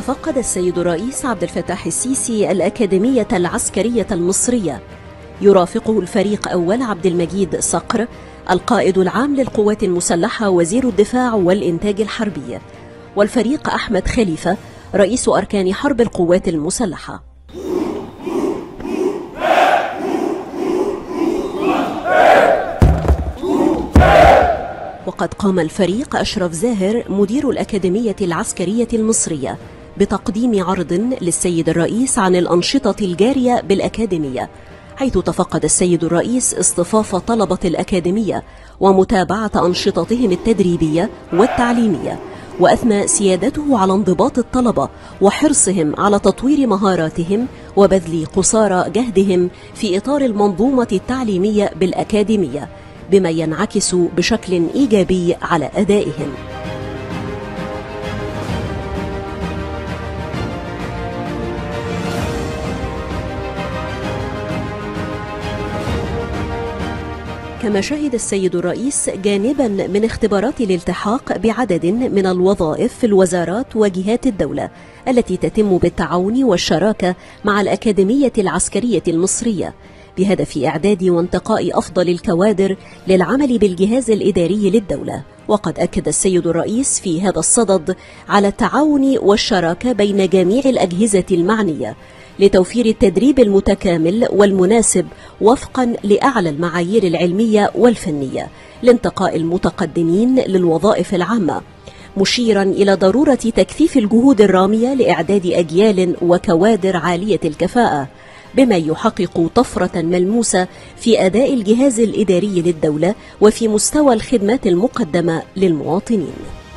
تفقد السيد الرئيس عبد الفتاح السيسي الأكاديمية العسكرية المصرية، يرافقه الفريق أول عبد المجيد صقر القائد العام للقوات المسلحة وزير الدفاع والإنتاج الحربي، والفريق أحمد خليفة رئيس أركان حرب القوات المسلحة. وقد قام الفريق أشرف زاهر مدير الأكاديمية العسكرية المصرية بتقديم عرض للسيد الرئيس عن الأنشطة الجارية بالأكاديمية، حيث تفقد السيد الرئيس اصطفاف طلبة الأكاديمية ومتابعة أنشطتهم التدريبية والتعليمية، وأثنى سيادته على انضباط الطلبة وحرصهم على تطوير مهاراتهم وبذل قصارى جهدهم في إطار المنظومة التعليمية بالأكاديمية، بما ينعكس بشكل إيجابي على أدائهم. كما شهد السيد الرئيس جانبا من اختبارات الالتحاق بعدد من الوظائف في الوزارات وجهات الدولة التي تتم بالتعاون والشراكة مع الأكاديمية العسكرية المصرية، بهدف إعداد وانتقاء أفضل الكوادر للعمل بالجهاز الإداري للدولة. وقد أكد السيد الرئيس في هذا الصدد على التعاون والشراكة بين جميع الأجهزة المعنية لتوفير التدريب المتكامل والمناسب وفقا لأعلى المعايير العلمية والفنية لانتقاء المتقدمين للوظائف العامة، مشيرا إلى ضرورة تكثيف الجهود الرامية لإعداد أجيال وكوادر عالية الكفاءة، بما يحقق طفرة ملموسة في أداء الجهاز الإداري للدولة وفي مستوى الخدمات المقدمة للمواطنين.